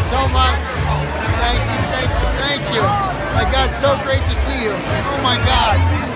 so much. Thank you, thank you, thank you. My God, so great to see you. Oh my God.